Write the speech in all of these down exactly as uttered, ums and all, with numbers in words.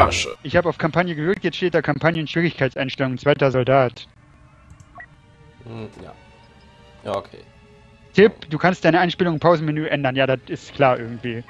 Verarsche. Ich habe auf Kampagne gedrückt, jetzt steht da Kampagnen-Schwierigkeitseinstellungen, zweiter Soldat. Hm, ja. Ja, okay. Tipp, du kannst deine Einstellung im Pausenmenü ändern. Ja, das ist klar irgendwie.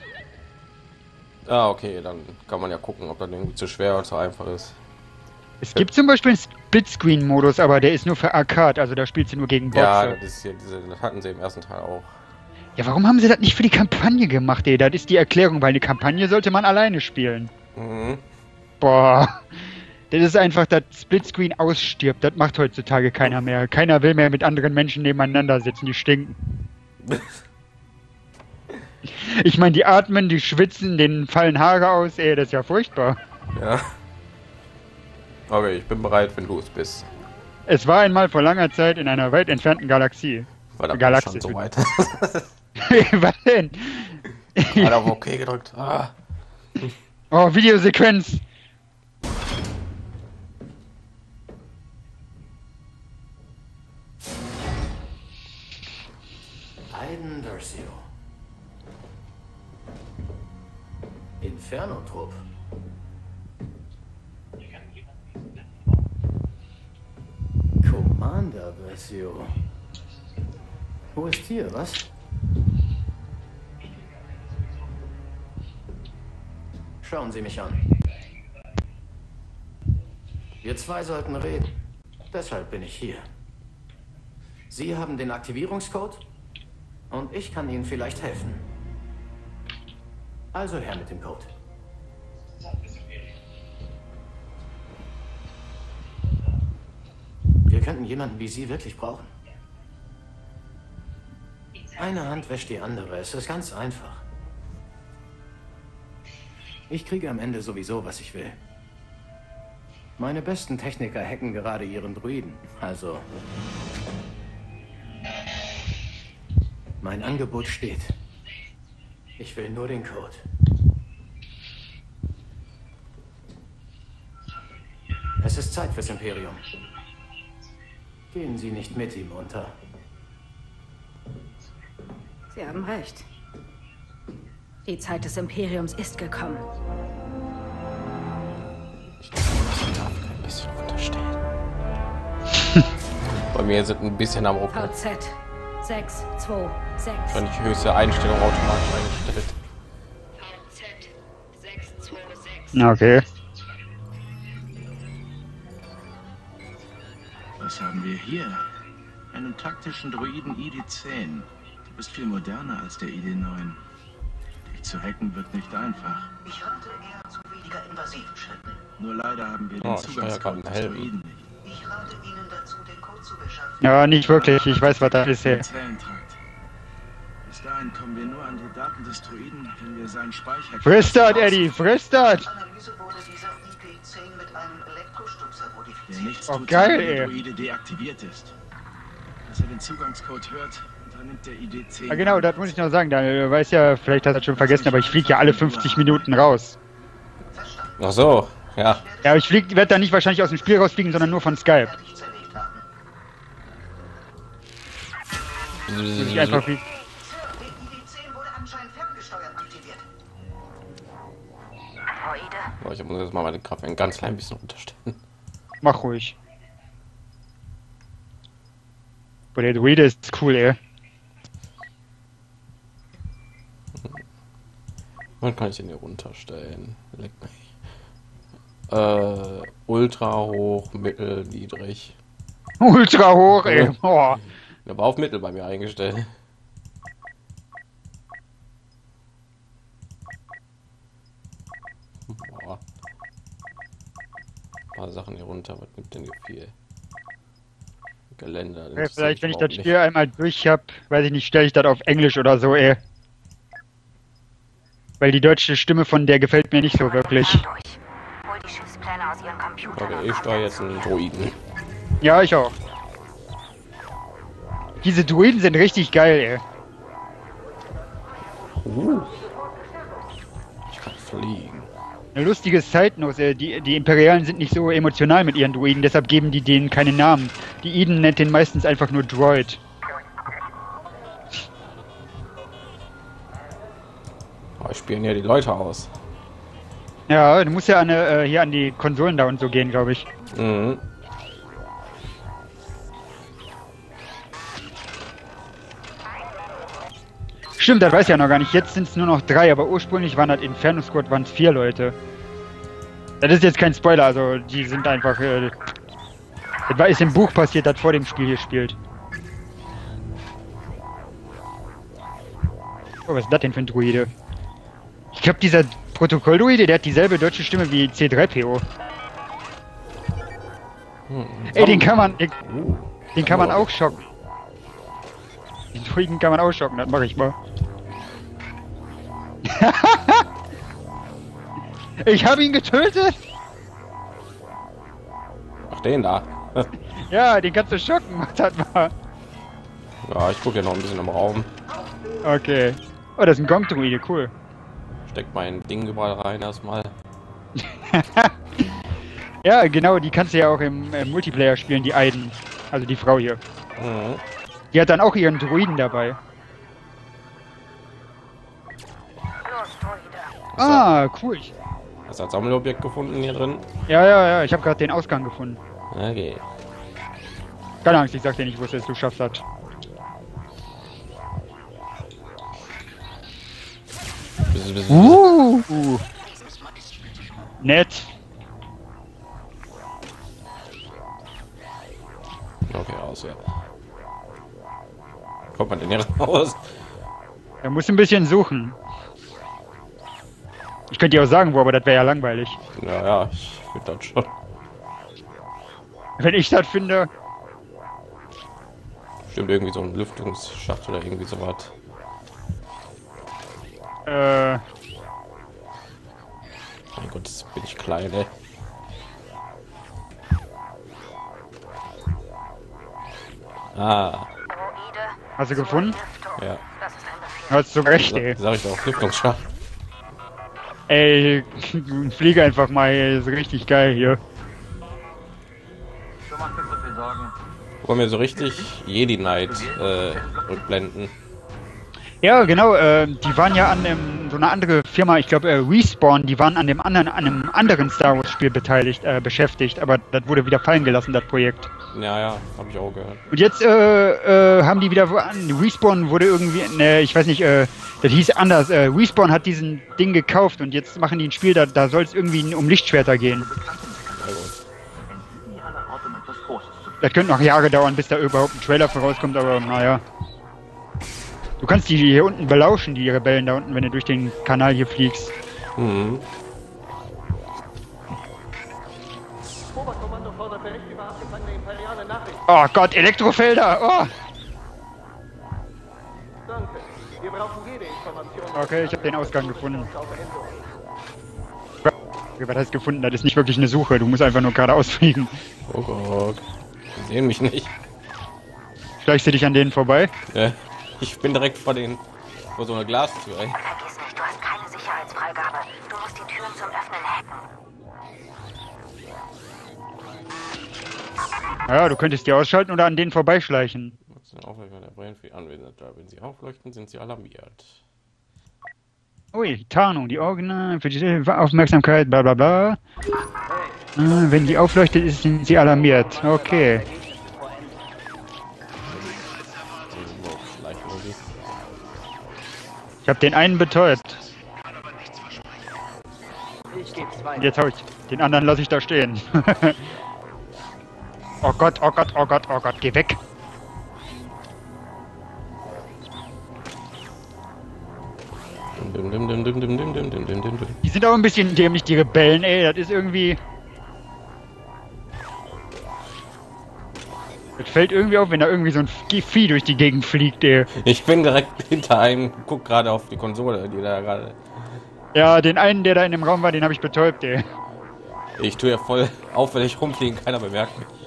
Ah, okay, dann kann man ja gucken, ob das irgendwie zu schwer oder zu einfach ist. Es gibt zum Beispiel einen Splitscreen-Modus, aber der ist nur für Arcade, also da spielst du nur gegen Bots. Ja, das, ist hier, diese, das hatten sie im ersten Teil auch. Ja, warum haben sie das nicht für die Kampagne gemacht, ey? Das ist die Erklärung, weil eine Kampagne sollte man alleine spielen. Mhm. Boah. Das ist einfach, dass Splitscreen ausstirbt. Das macht heutzutage keiner mehr. Keiner will mehr mit anderen Menschen nebeneinander sitzen, die stinken. Ich meine, die atmen, die schwitzen, denen fallen Haare aus, ey, das ist ja furchtbar. Ja. Okay, ich bin bereit, wenn du es bist. Es war einmal vor langer Zeit in einer weit entfernten Galaxie. War das Galaxie schon so weit? Was denn? Hat auf OK gedrückt. Ah. Oh, Videosequenz. Aiden Versio. Inferno-Trupp. Commander Versio. Wo ist hier, was? Schauen Sie mich an. Wir zwei sollten reden. Deshalb bin ich hier. Sie haben den Aktivierungscode und ich kann Ihnen vielleicht helfen. Also her mit dem Code. Wir könnten jemanden wie Sie wirklich brauchen. Eine Hand wäscht die andere. Es ist ganz einfach. Ich kriege am Ende sowieso, was ich will. Meine besten Techniker hacken gerade ihren Druiden. Also... Mein Angebot steht. Ich will nur den Code. Es ist Zeit fürs Imperium. Gehen Sie nicht mit ihm unter. Sie haben recht. Die Zeit des Imperiums ist gekommen. Ich darf ein bisschen unterstellen. Bei mir sind ein bisschen am Rucken. V Z sechs zwei sechs. Schon die höchste Einstellung automatisch eingestellt. V Z sechs zwei sechs. Na, okay. Was haben wir hier? Einen taktischen Droiden I D zehn. Du bist viel moderner als der I D neun. Dich zu hacken wird nicht einfach. Ich rate eher zu weniger invasiven Schritten. Nur leider haben wir den Oh, ich steuere gerade Zugangscode einen des Helm. Droiden nicht. Ich rate Ihnen dazu, den Code zu beschaffen. Ja, nicht wirklich. Ich weiß, was das ist hier. Zellentrakt. Bis dahin kommen wir nur an die Daten des Droiden, wenn wir seinen Speicher... Friss das, Eddie! Friss das! Zur Analyse wurde dieser I D zehn mit einem Elektrostupser Der modifiziert. nichts Oh, tut, geil, solange der ey. Droide deaktiviert ist. Dass er den Zugangscode hört, dann nimmt der I D zehn... Ja, genau, das muss ich noch sagen. Da äh, weiß ja, vielleicht hast du das schon vergessen, aber ich fliege ja alle fünfzig Minuten raus. Ach so, ja. Ja, aber ich flieg, werde da nicht wahrscheinlich aus dem Spiel rausfliegen, sondern nur von Skype. fertig zerlegt haben. Muss ich einfach fliegen. Sir, der I D zehn wurde anscheinend ferngesteuert aktiviert. Oh, ich muss jetzt mal meine Kraft ein ganz klein bisschen unterstellen. Mach ruhig. Boah, der Druide ist cool, ey. Wann kann ich den hier runterstellen? Leck mich. Äh, ultra hoch, mittel, niedrig. Ultra hoch, ey. Boah. Der war auf mittel bei mir eingestellt. Boah. Ein paar Sachen hier runter, was nimmt denn hier viel? Geländer. Ja, vielleicht, wenn ich das Spiel einmal durch hab, weiß ich nicht, stelle ich das auf Englisch oder so, ey. Weil die deutsche Stimme von der gefällt mir nicht so wirklich. Hol die Schiffspläne aus ihren Computern. Okay, ich steuere jetzt einen Droiden. Ja, ich auch. Diese Druiden sind richtig geil, ey. Uh. Ich kann fliegen. Eine lustige Side-Note, äh, die, die Imperialen sind nicht so emotional mit ihren Druiden, deshalb geben die denen keine Namen. Die Eden nennt den meistens einfach nur Droid. Oh, ich spielen ja die Leute aus. Ja, du musst ja an, äh, hier an die Konsolen da und so gehen, glaube ich. Mhm. Stimmt, das weiß ich ja noch gar nicht. Jetzt sind es nur noch drei, aber ursprünglich waren das Inferno Squad waren es vier Leute. Das ist jetzt kein Spoiler, also die sind einfach. Äh, das war ist im Buch passiert, das vor dem Spiel hier spielt. Oh, was ist das denn für ein Druide? Ich glaube, dieser Protokolldruide, der hat dieselbe deutsche Stimme wie C drei P O. Hm. Ey, den kann man. Den, Uh. den kann man auch schocken. Den Druiden kann man auch schocken, das mache ich mal. Ich habe ihn getötet! Ach, den da. Ja, den kannst du schocken, mach das mal. Ja, ich gucke ja noch ein bisschen im Raum. Okay. Oh, das ist ein Gong-Druide, cool. Steck mein Ding überall rein erstmal. Ja, genau, die kannst du ja auch im äh, Multiplayer spielen, die Aiden. Also die Frau hier. Mhm. Die hat dann auch ihren Druiden dabei. Ah, cool. Hast du ein Sammelobjekt gefunden hier drin? Ja, ja, ja, ich habe gerade den Ausgang gefunden. Okay. Keine Angst, ich sag dir nicht, wo es ist, du schaffst das. Bis, bis, bis. Uh, uh. Nett. Okay, aus, ja. Kommt man denn hier raus? Er muss ein bisschen suchen. Ich könnte dir auch sagen, wo, aber das wäre ja langweilig. Ja, ja, ich finde das schon. Wenn ich das finde. Stimmt, irgendwie so ein Lüftungsschacht oder irgendwie sowas. Äh. Mein Gott, jetzt bin ich klein, ey. Ah, Hast du gefunden? ja. Hast du recht, ey. Sag ich doch, Lüftungsschacht. Ey, fliege einfach mal, ey. Ist richtig geil hier. Wollen wir so richtig Jedi Knight äh, rückblenden? Ja, genau, äh, die waren ja an dem, so eine andere Firma, ich glaube äh, Respawn, die waren an dem anderen, an einem anderen Star Wars Spiel beteiligt, äh, beschäftigt, aber das wurde wieder fallen gelassen, das Projekt. Ja, ja, habe ich auch gehört. Und jetzt äh, äh, haben die wieder wo an, Respawn wurde irgendwie, ne, ich weiß nicht, äh, das hieß anders, äh, Respawn hat diesen Ding gekauft und jetzt machen die ein Spiel, da, da soll es irgendwie um Lichtschwerter gehen. Sehr gut. Das könnte noch Jahre dauern, bis da überhaupt ein Trailer vorauskommt, aber naja. Du kannst die hier unten belauschen, die Rebellen da unten, wenn du durch den Kanal hier fliegst. Mhm. Oh Gott, Elektrofelder! Oh! Okay, ich habe den Ausgang gefunden. Okay, was heißt gefunden? Das ist nicht wirklich eine Suche, du musst einfach nur geradeaus fliegen. Oh Gott. Die sehen mich nicht. Schleichst du dich an denen vorbei? Ja, ich bin direkt vor den vor so einer Glastür. Ey. Vergiss nicht, du hast keine Sicherheitsfreigabe. Du musst die Türen zum Öffnen hacken. Ja, du könntest die ausschalten oder an denen vorbeischleichen. Aufleuchten der Brainfree anwesend. Wenn sie aufleuchten, sind sie alarmiert. Ui, Tarnung, die Organe für die Aufmerksamkeit, bla bla bla. Äh, wenn die aufleuchtet, ist, sind sie alarmiert. Okay. Ich habe den einen betäubt. Und jetzt hau ich. Den anderen lasse ich da stehen. Oh Gott, oh Gott, oh Gott, oh Gott, geh weg. Die sind auch ein bisschen dämlich, die Rebellen, ey. Das ist irgendwie... Das fällt irgendwie auf, wenn da irgendwie so ein Vieh durch die Gegend fliegt, ey. Ich bin direkt hinter einem, guck gerade auf die Konsole, die da gerade... Ja, den einen, der da in dem Raum war, den habe ich betäubt, ey. Ich tue ja voll auffällig rumfliegen, keiner bemerkt mich.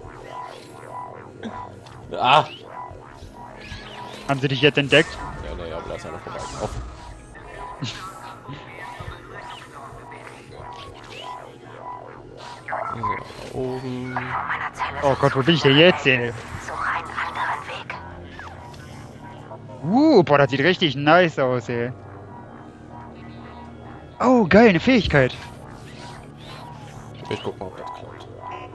Ah! Haben sie dich jetzt entdeckt? Ja, nee, aber da ist einer vorbei. Auf. So, oben. Oh Gott, wo bin ich denn jetzt, ey? Suche einen anderen Weg. Uh, boah, das sieht richtig nice aus, ey. Oh, geil, eine Fähigkeit. Ich guck mal, ob das klappt.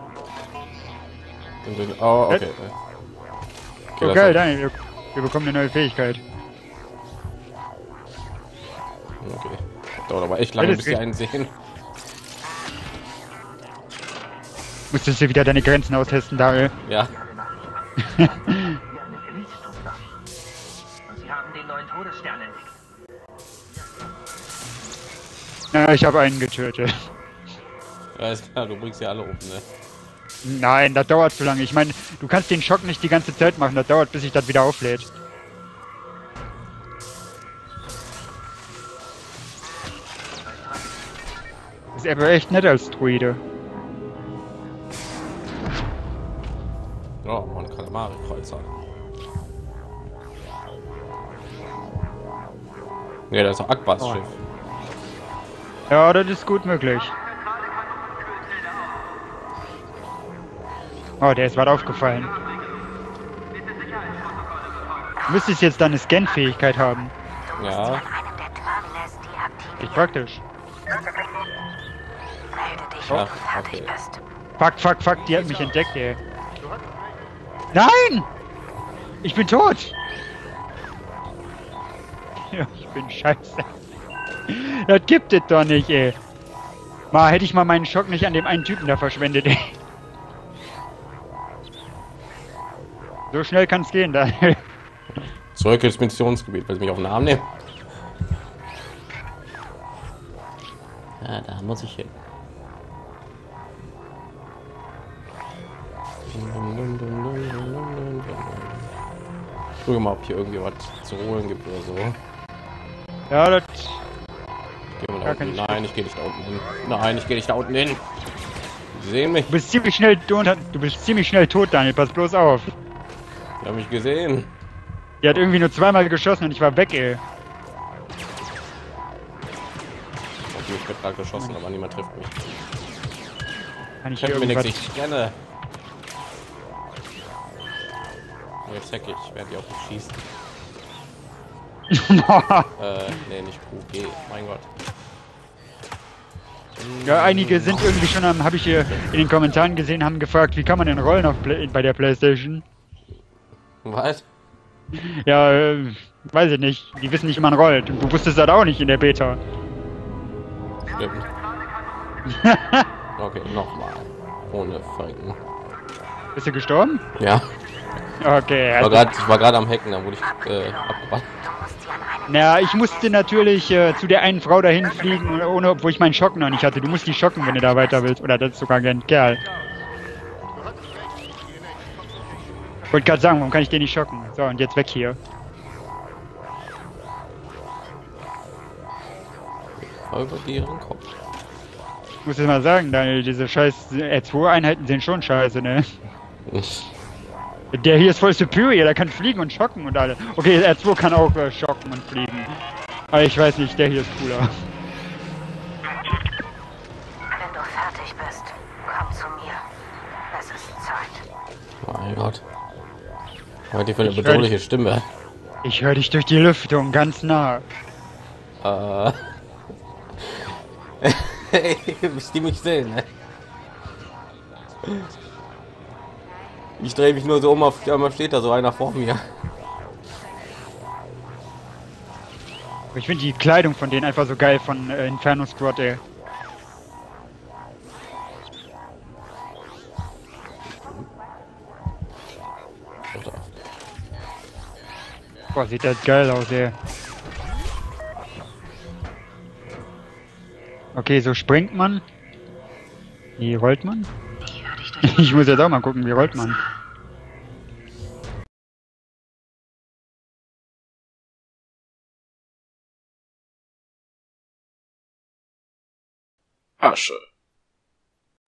Oh, okay. Okay, Oh geil, Daniel, wir, wir bekommen eine neue Fähigkeit. Okay. Dauert aber echt lange, bis sie einen sehen. Musstest du wieder deine Grenzen austesten, Daniel? Ja. Sie haben den neuen Todesstern entdeckt. Na, ich habe einen getötet. Ja, ist klar, du bringst ja alle um, ne? Nein, das dauert zu lange. Ich meine, du kannst den Schock nicht die ganze Zeit machen. Das dauert, bis sich das wieder auflädt. Ist aber echt nett als Druide. Oh, man Kalamari-Kreuzer. Ja, das ist auch Akbars Oh. Schiff. Ja, das ist gut möglich. Oh, der ist was aufgefallen. Du müsstest jetzt deine Scan-Fähigkeit haben. Ja. Echt praktisch. Ja, okay. Fuck, fuck, fuck, die hat mich entdeckt, ey. Nein! Ich bin tot! Ja, ich bin scheiße. Das gibt es doch nicht, ey. Mal, hätte ich mal meinen Schock nicht an dem einen Typen da verschwendet, ey. So schnell kann es gehen, da. Zurück ins Missionsgebiet, weil sie mich auf den Arm nehmen. Ja, da muss ich hin. Ich gucke mal, ob hier irgendwie was zu holen gibt oder so. Ja, das... Gehen wir da Ja, unten. kann ich- Nein, ich gehe nicht da unten hin. Nein, ich gehe nicht da unten hin. Sie sehen mich. Du bist ziemlich schnell tot, du bist ziemlich schnell tot, Daniel, pass bloß auf. Die haben mich gesehen. Die hat irgendwie nur zweimal geschossen und ich war weg, ey. Okay, ich werde gerade geschossen, aber niemand trifft mich. Kann ich Ich hier mir nichts, irgendwas... ich renne. Jetzt hack ich, ich werde die auch nicht schießen. Äh, nee, nicht Q G, mein Gott. Ja, einige sind irgendwie schon am, habe ich hier in den Kommentaren gesehen, haben gefragt, wie kann man denn rollen auf Play, bei der PlayStation? Was? Ja, äh, weiß ich nicht. Die wissen nicht, wie man rollt. Und du wusstest das auch nicht in der Beta. Stimmt. Okay, nochmal. Ohne Folgen. Bist du gestorben? Ja. Okay, Ich war also, grad, ich war gerade am Hacken, dann wurde ich äh, abgebracht. na, ich musste natürlich äh, zu der einen Frau dahin fliegen, ohne, obwohl ich meinen Schock noch nicht hatte. Du musst die schocken, wenn du da weiter willst. Oder das ist sogar ein Kerl. Ich wollte gerade sagen, warum kann ich den nicht schocken? So, und jetzt weg hier. Über ihren Kopf. Ich muss jetzt mal sagen, Daniel, diese scheiß R zwei Einheiten sind schon scheiße, ne? Der hier ist voll superior, der kann fliegen und schocken und alles. Okay, R zwei kann auch äh, schocken und fliegen. Aber ich weiß nicht, der hier ist cooler. Wenn du fertig bist, komm zu mir. Es ist Zeit. Mein Gott. Was die für eine Ich hör bedrohliche Stimme. Ich höre dich durch die Lüftung, ganz nah. Äh. Hey, bis die mich sehen, ne? Ich drehe mich nur so um, auf einmal steht da so einer vor mir. Ich finde die Kleidung von denen einfach so geil von äh, Inferno Squad, ey. Boah, sieht das geil aus, ey. Okay, so springt man. Wie rollt man? Ich muss jetzt auch mal gucken, wie rollt man. Asche.